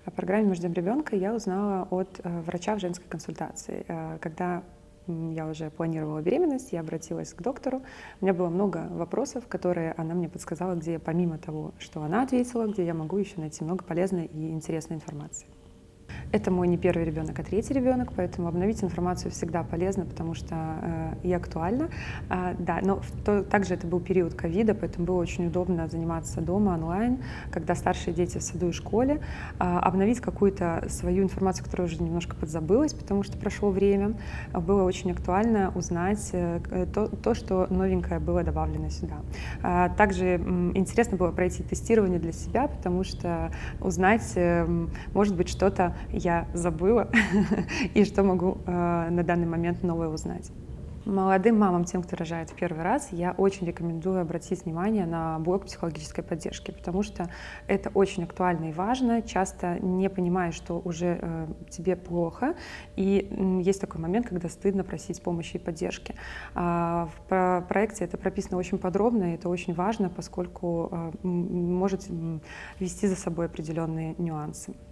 О программе «Мой ждем ребенка» я узнала от врача в женской консультации. Когда я уже планировала беременность, я обратилась к доктору. У меня было много вопросов, которые она мне подсказала, где помимо того, что она ответила, где я могу еще найти много полезной и интересной информации. Это мой не первый ребенок, а третий ребенок, поэтому обновить информацию всегда полезно, потому что и актуально. Да, но также это был период ковида, поэтому было очень удобно заниматься дома онлайн, когда старшие дети в саду и школе. Обновить какую-то свою информацию, которая уже немножко подзабылась, потому что прошло время, было очень актуально узнать то, что новенькое было добавлено сюда. Также интересно было пройти тестирование для себя, потому что узнать, может быть, что-то я забыла и что могу на данный момент новое узнать. Молодым мамам, тем, кто рожает в первый раз, я очень рекомендую обратить внимание на блок психологической поддержки, потому что это очень актуально и важно. Часто не понимаешь, что уже тебе плохо, и есть такой момент, когда стыдно просить помощи и поддержки. В проекте это прописано очень подробно, и это очень важно, поскольку может вести за собой определенные нюансы.